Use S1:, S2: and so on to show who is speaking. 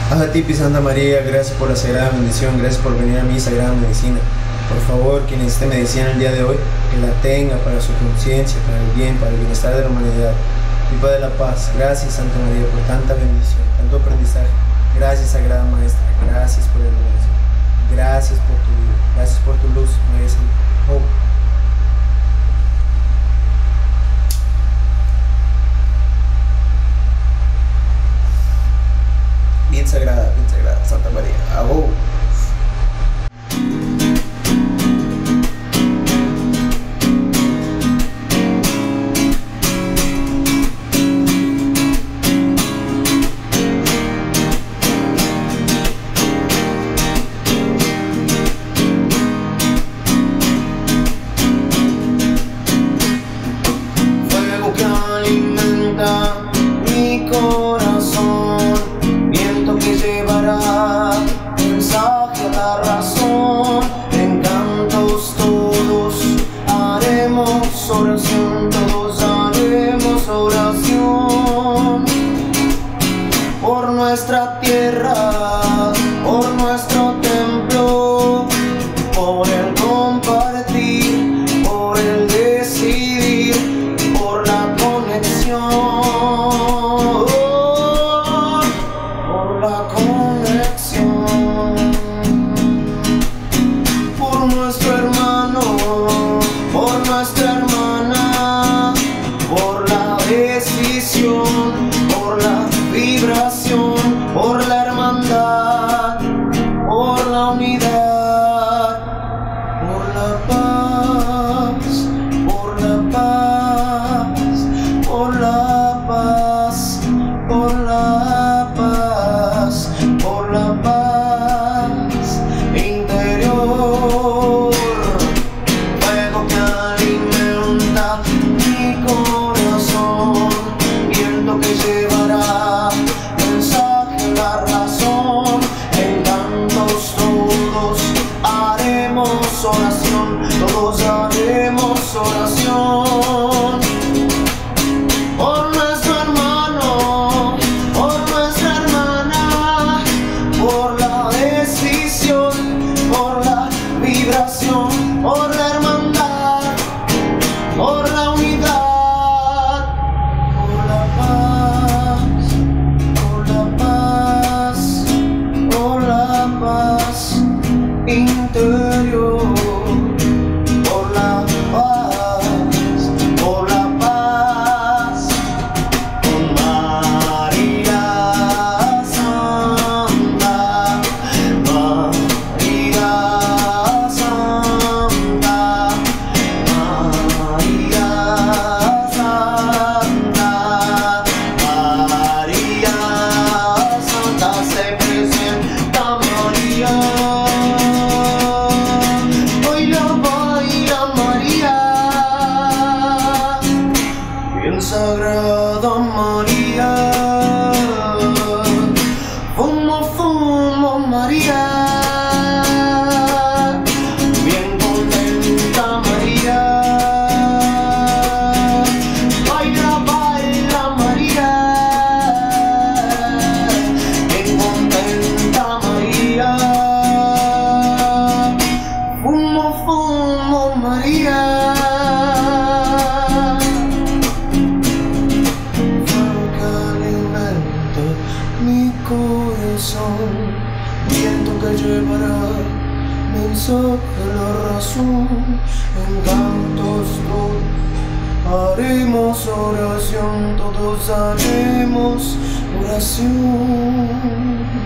S1: A ti, Santa María, gracias por la sagrada bendición, gracias por venir a mi sagrada medicina. Por favor, quien necesite medicina el día de hoy, que la tenga para su conciencia, para el bien, para el bienestar de la humanidad. Pipa de la paz, gracias Santa María por tanta bendición, tanto aprendizaje. Gracias, Sagrada Maestra, gracias por el universo. Gracias por tu vida, gracias por tu luz, María Santa. Oh. Bien sagrada, Santa María. ¡Ajo!
S2: Fuego que alimenta mi corazón, viento que llevará mensaje a la razón. En cantos todos haremos oración, todos haremos oración por nuestra tierra, por nuestro templo, por el compartir, por el decidir, por la conexión, por la conexión, por nuestro hermano, por nuestra hermana, por la decisión, por la vibración, por la hermandad, por la unidad, por la paz, por la paz, por la paz, por la paz, por la paz interior. Fuego que alimenta mi corazón, viento que llevará mensaje a la razón. En cantos todos haremos oración, todos haremos oración por nuestro hermano, por nuestra hermana, por la decisión, por la vibración, por la hermandad, por la unidad, por la paz, por la paz, por la paz interior, por la paz, por la paz, con María Santa, María Santa, María Santa, María Santa, se presenta María. Baila María, bien sagrada María. Fumo María, bien contenta María. Baila María, bien contenta María. Fumo María. Fuego que alimenta mi corazón, viento que llevará mensaje a la razón. En cantos todos haremos oración, todos haremos oración.